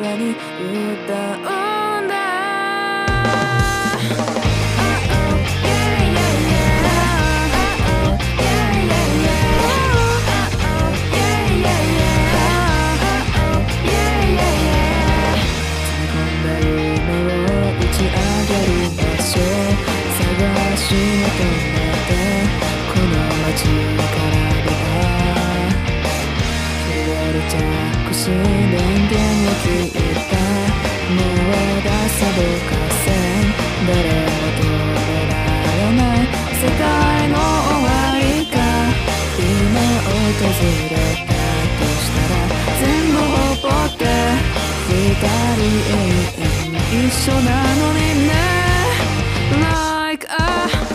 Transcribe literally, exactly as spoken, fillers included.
らに歌うんだ。探し求めてこの街から出た消える着信電源を切ったもう出せどかせん誰も止められない世界の終わりが今訪れたとしたら全部ほっぽって二人永遠一緒なのにねLike a